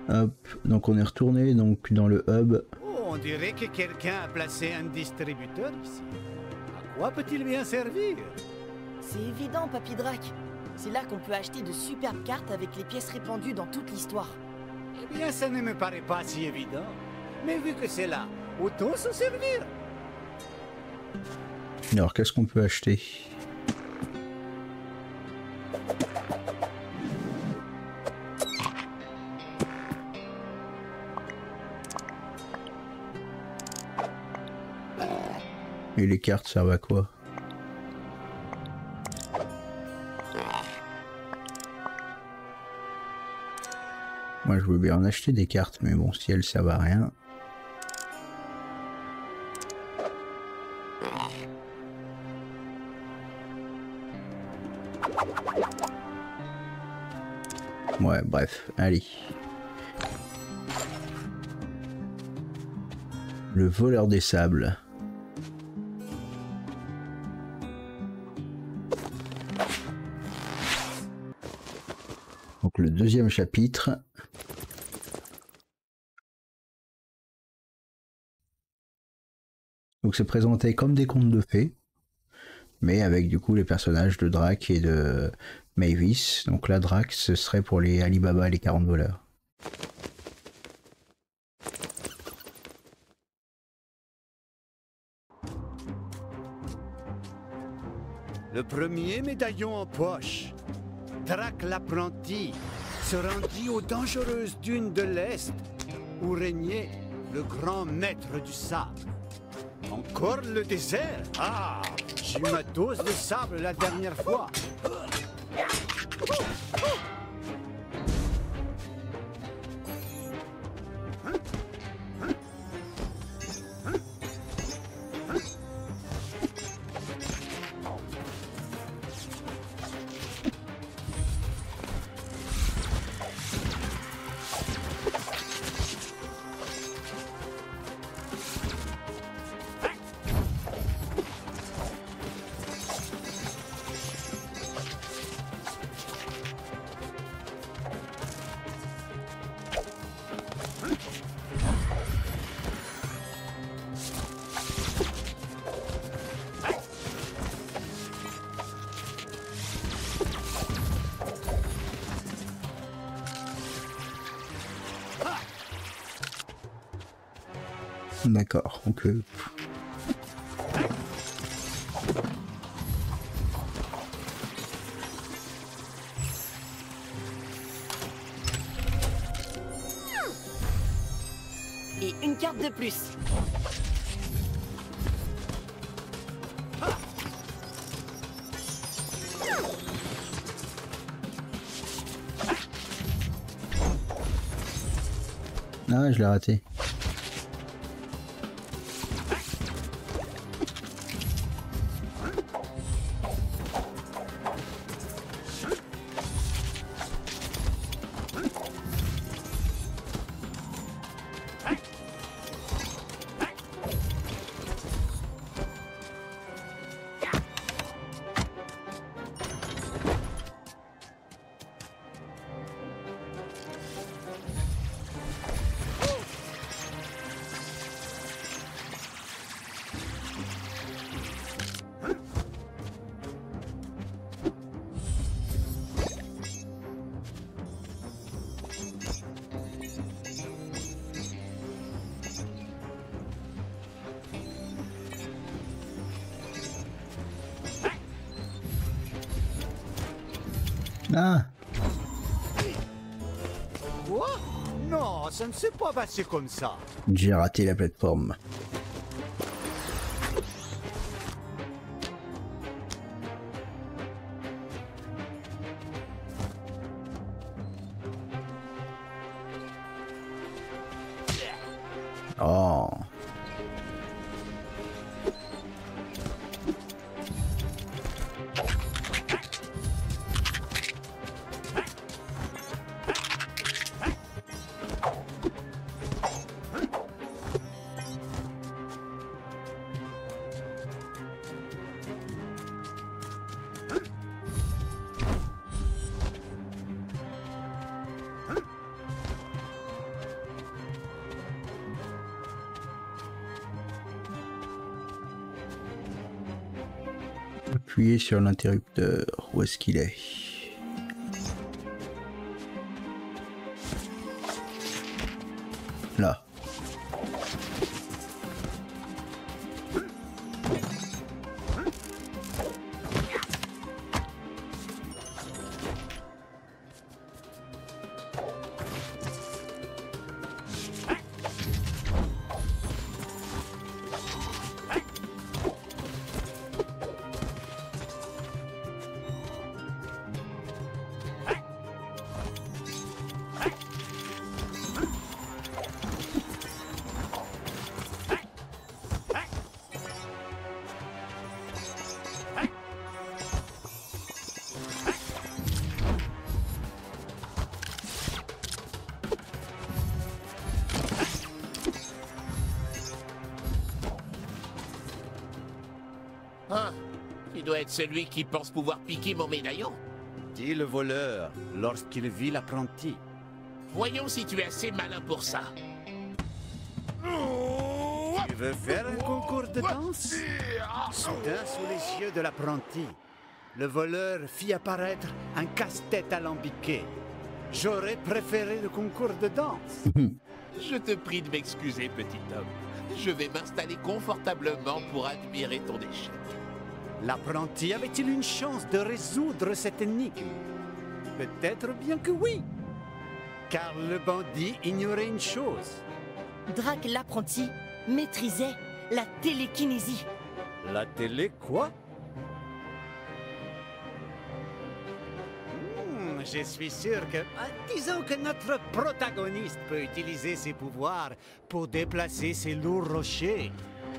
Hop, donc on est retourné donc dans le hub. Oh, on dirait que quelqu'un a placé un distributeur ici. À quoi peut-il bien servir? C'est évident, Papy Drac. C'est là qu'on peut acheter de superbes cartes avec les pièces répandues dans toute l'histoire. Eh bien, ça ne me paraît pas si évident. Mais vu que c'est là, autant s'en servir. Alors, qu'est-ce qu'on peut acheter? Et les cartes servent à quoi? Moi je veux bien en acheter des cartes, mais bon, si elles servent à rien. Ouais, bref, allez. Le voleur des sables. Donc le deuxième chapitre. Donc c'est présenté comme des contes de fées, mais avec du coup les personnages de Drac et de Mavis. Donc là, Drac, ce serait pour les Alibaba et les 40 voleurs. Le premier médaillon en poche. Drac l'apprenti se rendit aux dangereuses dunes de l'Est où régnait le grand maître du sable. Encore le désert? Ah, j'ai eu ma dose de sable la dernière fois. D'accord, donc Et une carte de plus. ah, je l'ai raté. Ah, Quoi? Non, ça ne s'est pas passé comme ça. j'ai raté la plateforme. Oh. appuyer sur l'interrupteur. Où est-ce qu'il est? Là. Ah, tu dois être celui qui pense pouvoir piquer mon médaillon. Dit le voleur lorsqu'il vit l'apprenti. Voyons si tu es assez malin pour ça. Tu veux faire un concours de danse? Soudain, sous les yeux de l'apprenti, le voleur fit apparaître un casse-tête alambiqué. J'aurais préféré le concours de danse. Je te prie de m'excuser, petit homme. Je vais m'installer confortablement pour admirer ton échec. L'apprenti avait-il une chance de résoudre cette énigme? Peut-être bien que oui. Car le bandit ignorait une chose. Drac l'apprenti maîtrisait la télékinésie. La télé quoi? Je suis sûr que... disons que notre protagoniste peut utiliser ses pouvoirs pour déplacer ces lourds rochers.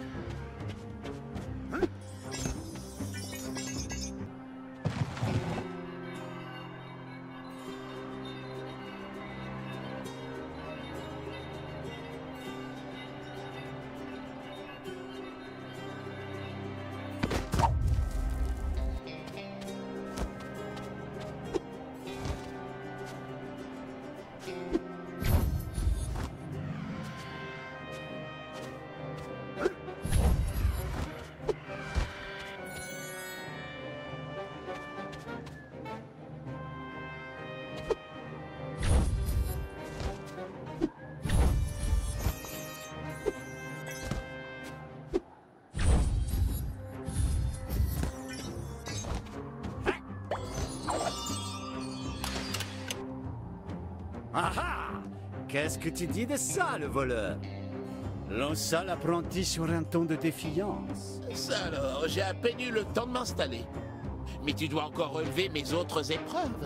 Ah ah! Qu'est-ce que tu dis de ça, le voleur? Lança l'apprenti sur un ton de défiance. Ça alors, j'ai à peine eu le temps de m'installer. Mais tu dois encore relever mes autres épreuves.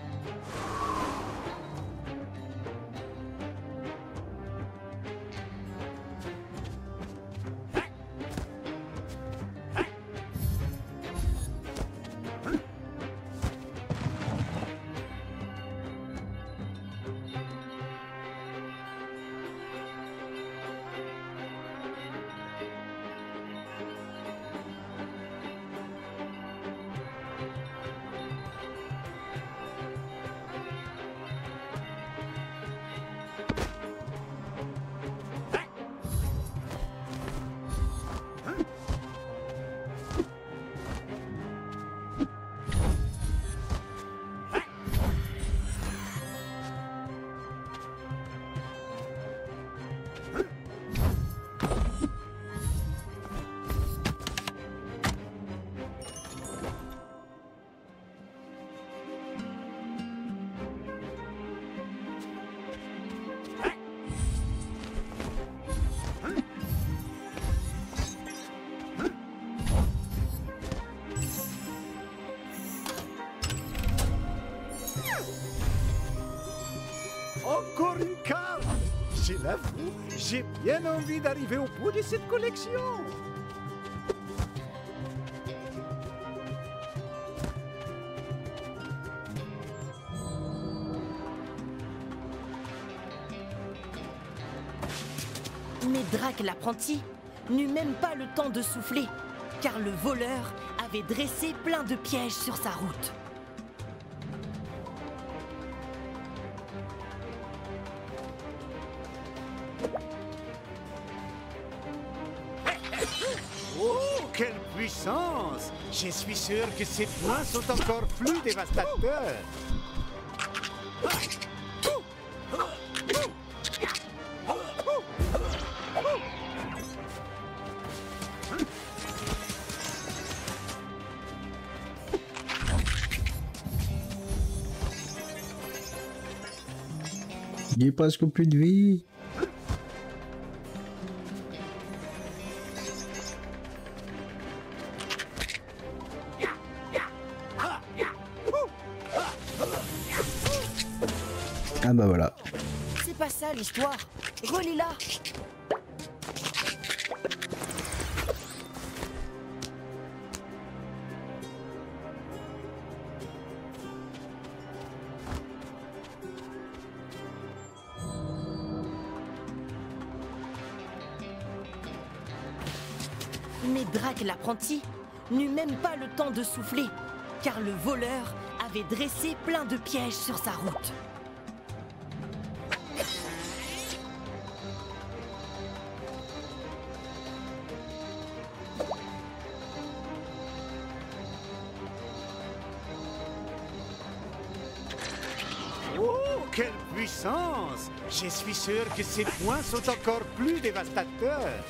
Encore une carte! Je l'avoue, j'ai bien envie d'arriver au bout de cette collection. Mais Drac l'apprenti n'eut même pas le temps de souffler, car le voleur avait dressé plein de pièges sur sa route. Oh! quelle puissance! Je suis sûr que ces poings sont encore plus dévastateurs. Il est presque plus de vie. Ah bah voilà. C'est pas ça l'histoire. Relis-la. Mais Drake l'apprenti n'eut même pas le temps de souffler, car le voleur avait dressé plein de pièges sur sa route. Oh, quelle puissance! Je suis sûr que ces poings sont encore plus dévastateurs.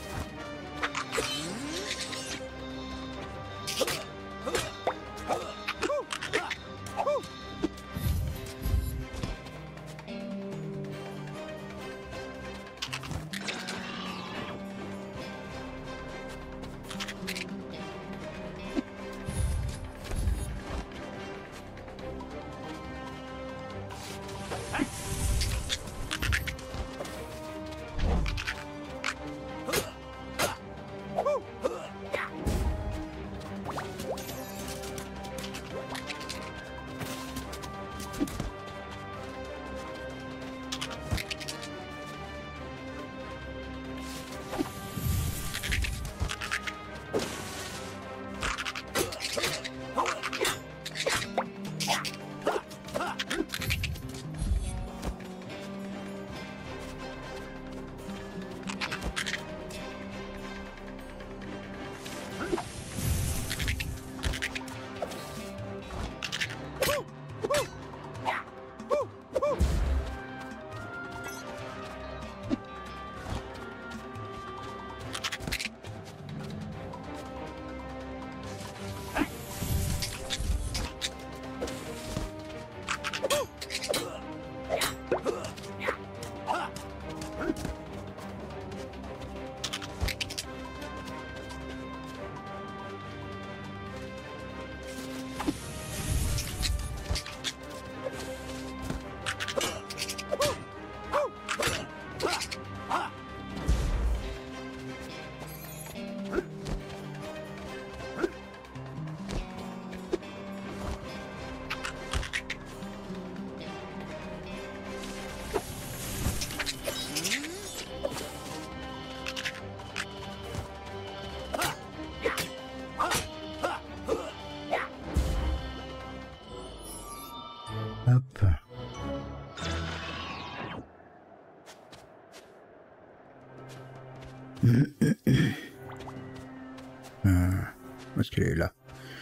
Hop. Où est-ce qu'elle est là?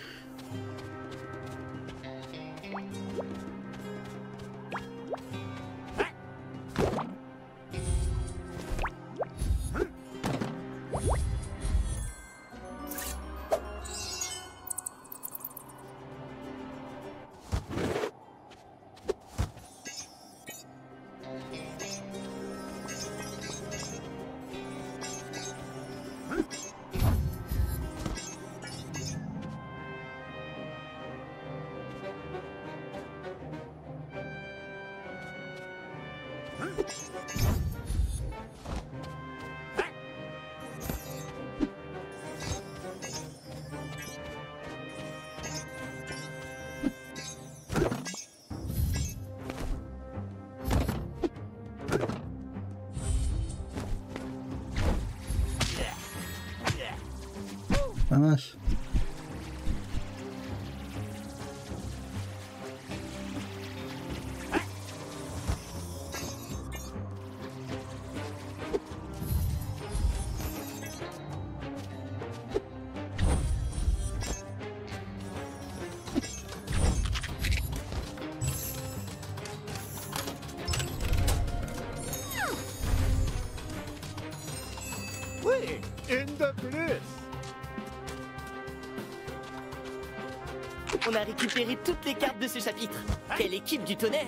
Ah mince. Une de plus. On a récupéré toutes les cartes de ce chapitre. Quelle équipe du tonnerre!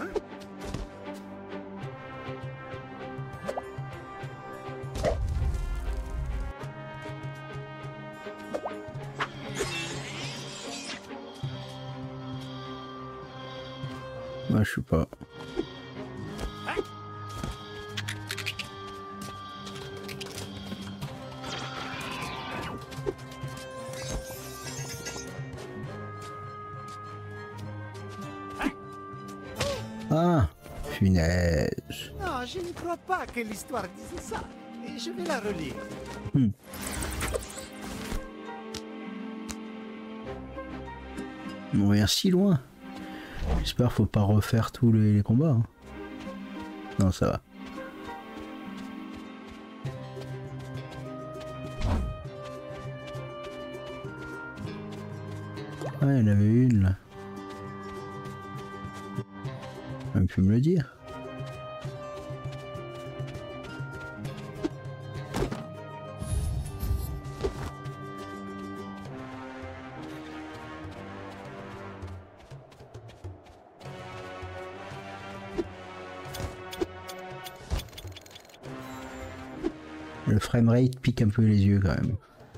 Moi, je sais pas. Ah, punaise. Non, je ne crois pas que l'histoire dise ça. Et je vais la relire. On revient si loin. J'espère faut pas refaire tous les combats. Hein. Non, ça va. Ah, il y en avait une là. On peut me le dire. Le framerate pique un peu les yeux quand même.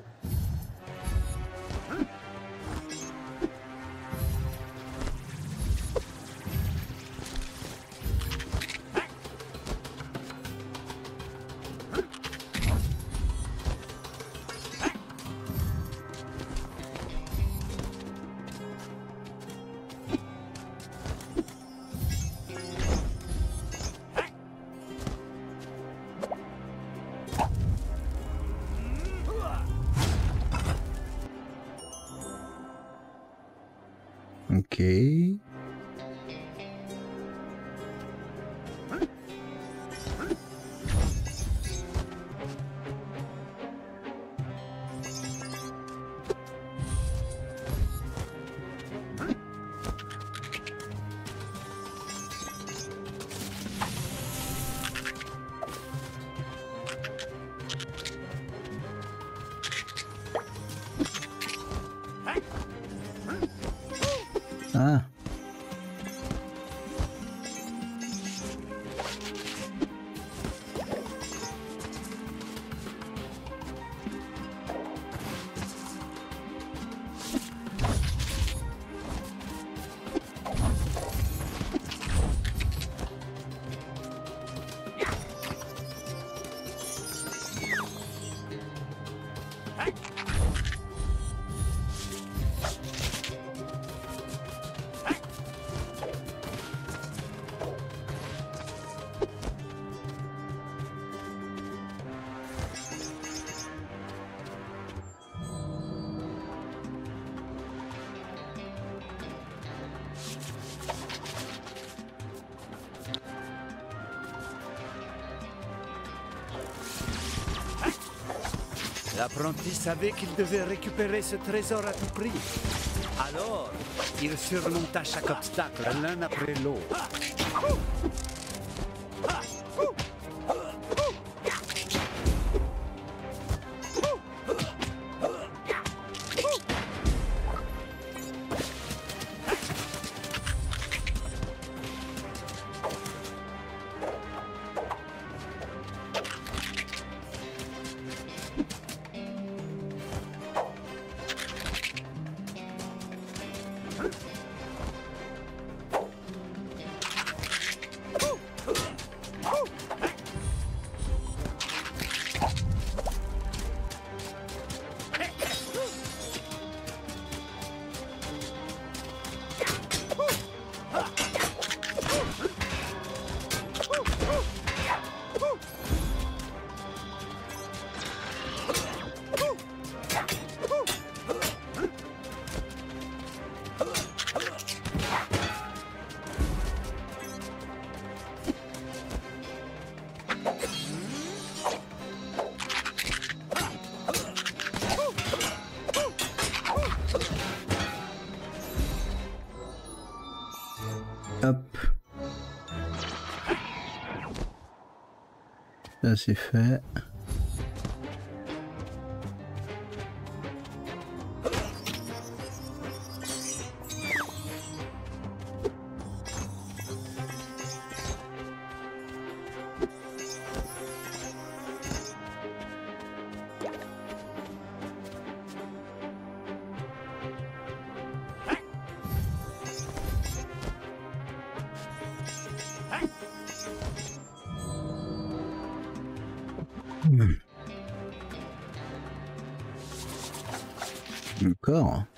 Ok. Ah. L'apprenti savait qu'il devait récupérer ce trésor à tout prix. Alors, il surmonta chaque obstacle l'un après l'autre. Hop. Ça c'est fait. D'accord.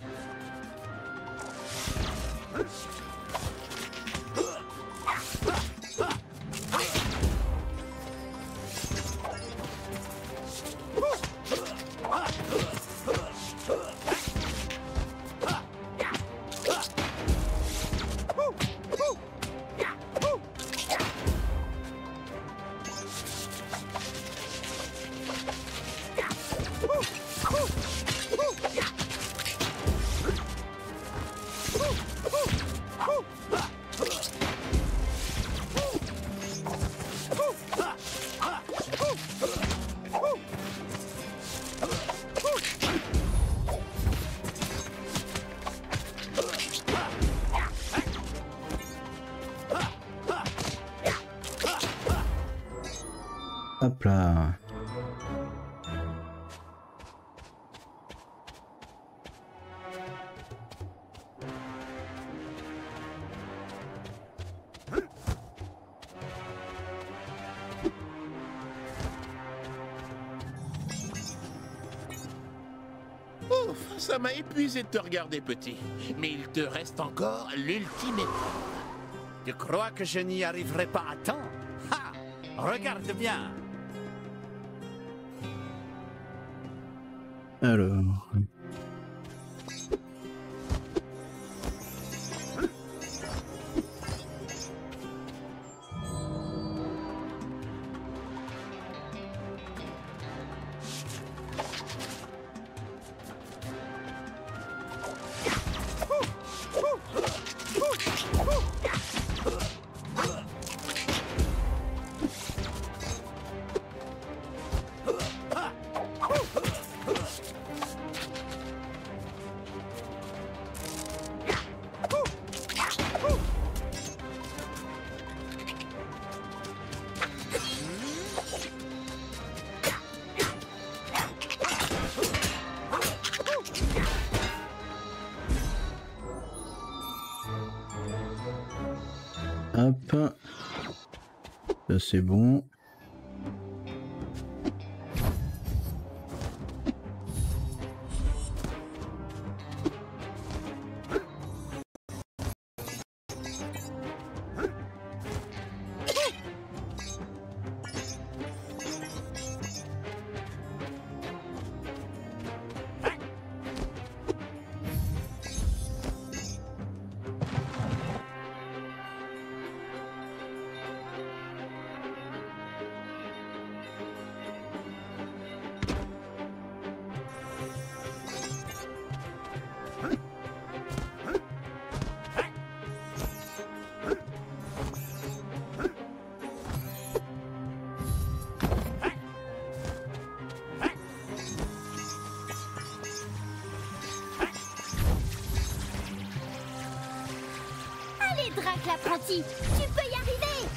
Hop là. Ouf, ça m'a épuisé de te regarder, petit. Mais il te reste encore l'ultime épreuve. Tu crois que je n'y arriverai pas à temps? Ha! Regarde bien. Alors. Hop. Ça c'est bon. Allez, Drac l'apprenti, tu peux y arriver!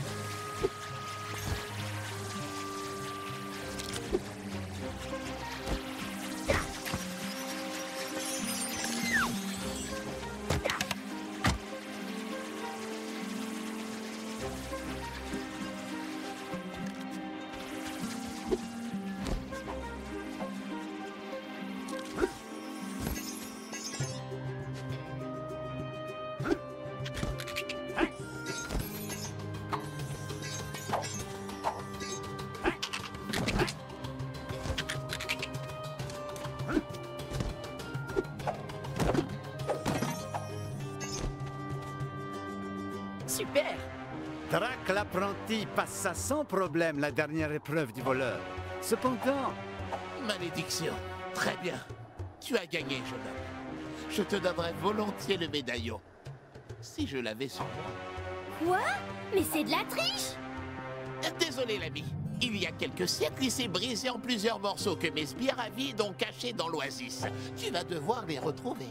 Super! Drac l'apprenti passa sans problème la dernière épreuve du voleur. Cependant, Malédiction. Très bien. Tu as gagné, jeune homme. Je te donnerais volontiers le médaillon. Si je l'avais sur moi. Quoi? Mais c'est de la triche! Désolé, l'ami. Il y a quelques siècles, il s'est brisé en plusieurs morceaux que mes sbires à vide ont cachés dans l'oasis. Tu vas devoir les retrouver.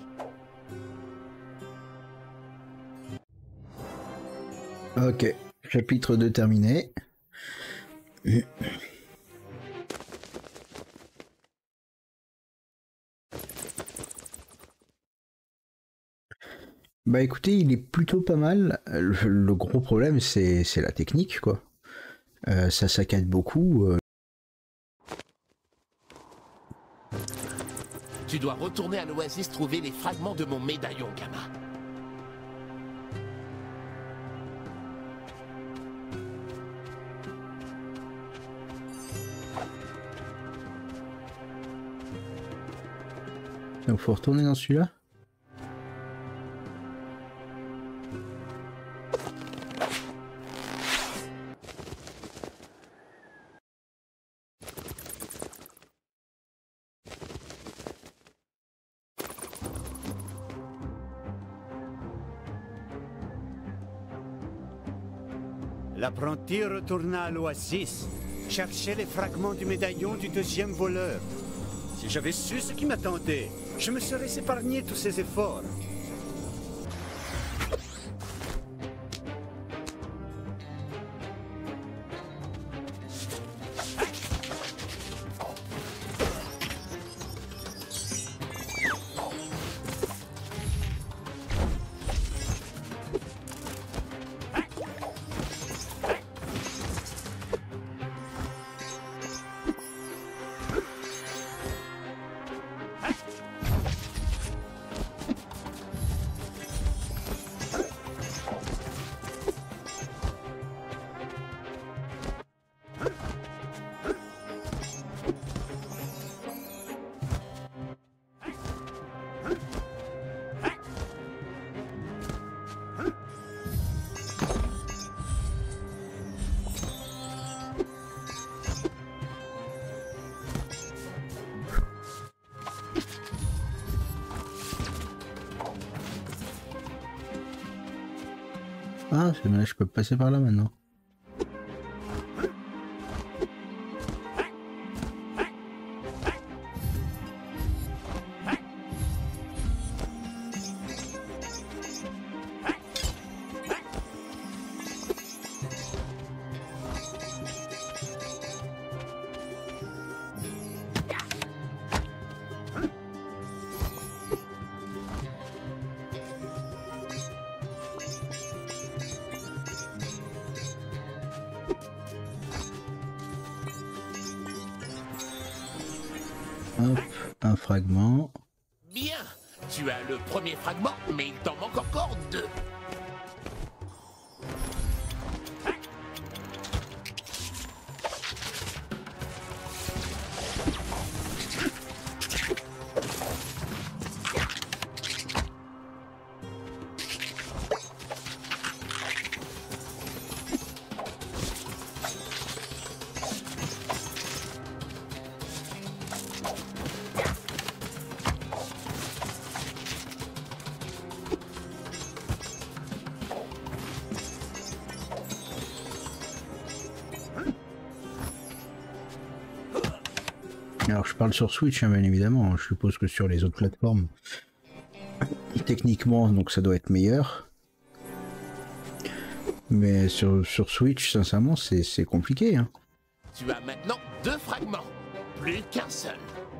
Ok, chapitre 2 terminé. Bah écoutez, il est plutôt pas mal. Le gros problème, c'est la technique, quoi. Ça saccade beaucoup. Tu dois retourner à l'Oasis trouver les fragments de mon médaillon, Gamma. Donc faut retourner dans celui-là. L'apprenti retourna à l'Oasis, chercher les fragments du médaillon du deuxième voleur. Si j'avais su ce qui m'attendait, je me serais épargné tous ces efforts. Ah, je peux passer par là maintenant. Hop, un fragment. Bien, tu as le premier fragment, mais il t'en manque encore 2. Alors je parle sur Switch, hein, bien évidemment. Je suppose que sur les autres plateformes, techniquement, donc ça doit être meilleur. Mais sur Switch, sincèrement, c'est compliqué. Hein. Tu as maintenant 2 fragments, plus qu'un seul.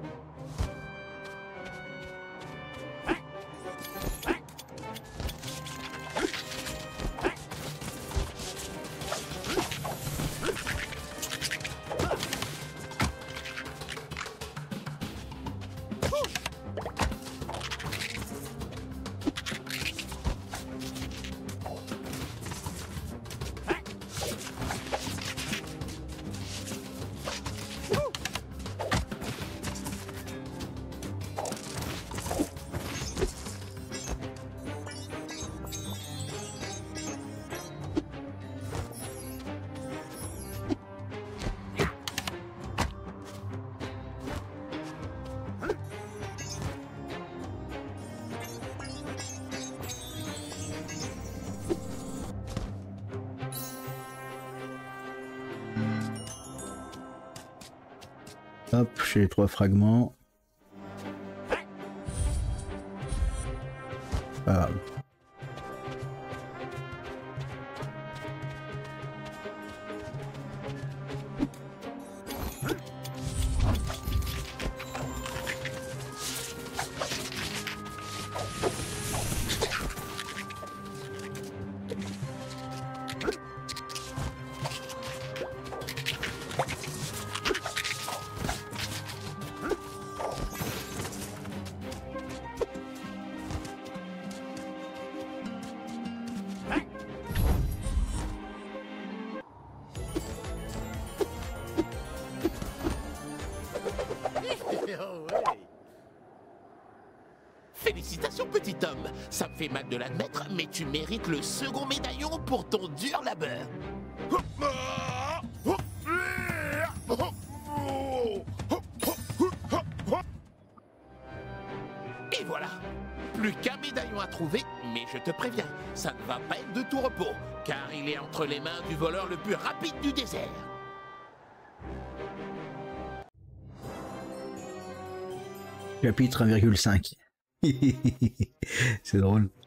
Hop, j'ai les 3 fragments. Ah. Félicitations, petit homme. Ça me fait mal de l'admettre, mais tu mérites le second médaillon pour ton dur labeur. Et voilà. Plus qu'un médaillon à trouver, mais je te préviens, ça ne va pas être de tout repos, car il est entre les mains du voleur le plus rapide du désert. Chapitre 1,5. C'est drôle.